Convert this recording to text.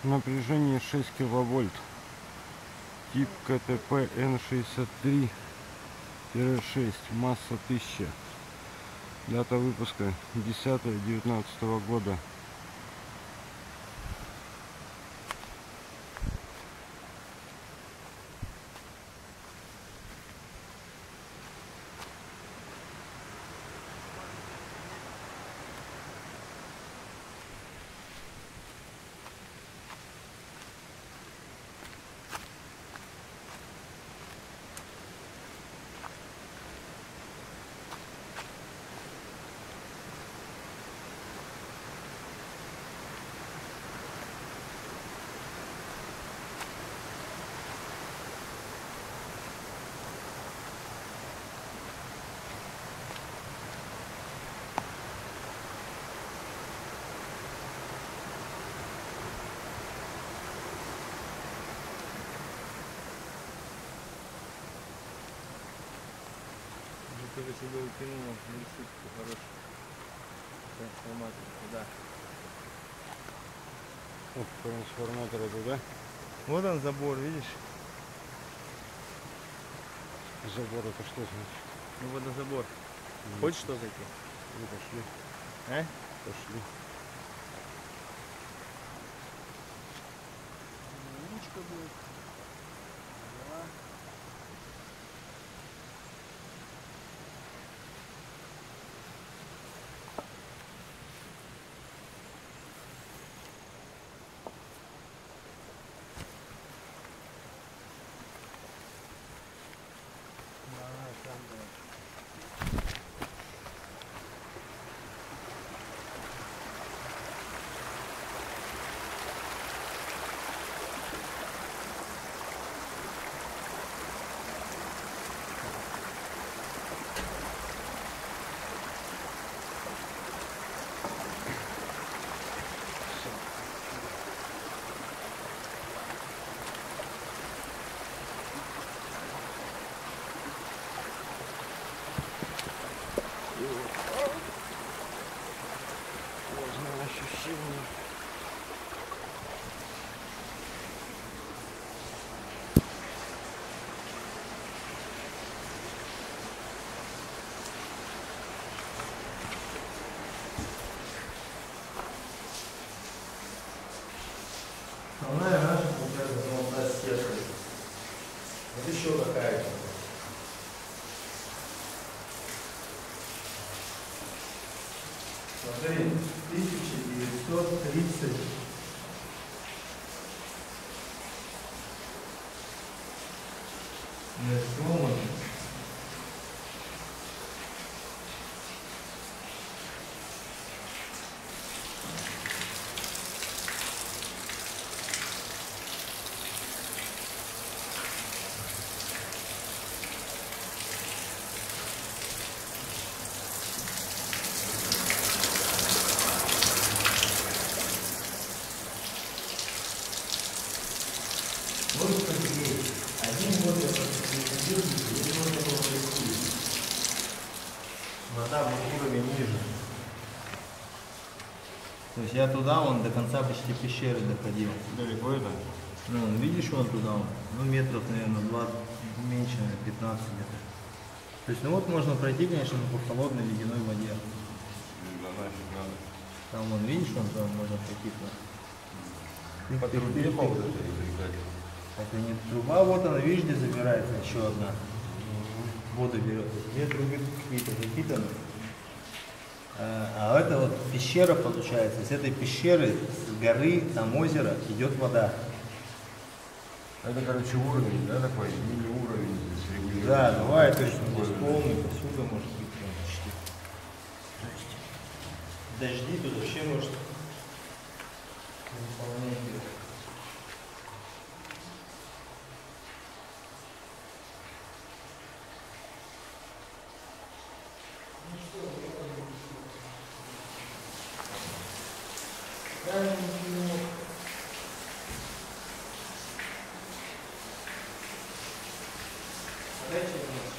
Напряжение 6 киловольт. Тип КТП Н63-6. Масса 1000. Дата выпуска 10-19 года. Только себе упинул решетку хорошую. Трансформатор туда. Трансформатор туда. Вот он забор, видишь? Забор это что значит? Ну водозабор. Хочешь что зайти? Ну пошли. А? Пошли. Ручка будет. Да. Сложное ощущение. Основная наша получается золотая сетка. Вот еще какая-то. Смотри, 1930. Нарисован. Вот, кстати, один год я просветил, один год я был в России. Вода был уровень ниже. То есть я туда, он до конца почти пещеры доходил. Далеко это? Ну, видишь, вон туда, ну, метров, наверное, 20, меньше, 15 где-то. То есть, ну вот можно пройти, конечно, по холодной ледяной воде. Да нафиг надо. Там, вон, видишь, вон там можно пройти. По трубе ползать или как? Это не труба, вот она, видишь, где забирается еще одна. Воду берет. Две трубы какие-то запитаны. А это вот пещера получается. С этой пещеры, с горы, там озеро, идет вода. Это, короче, уровень, да, такой? Мини-уровень здесь регулируется. Да, бывает точно, здесь полный, посуда может быть прям почти. Дожди тут вообще может выполнять. Дайте мне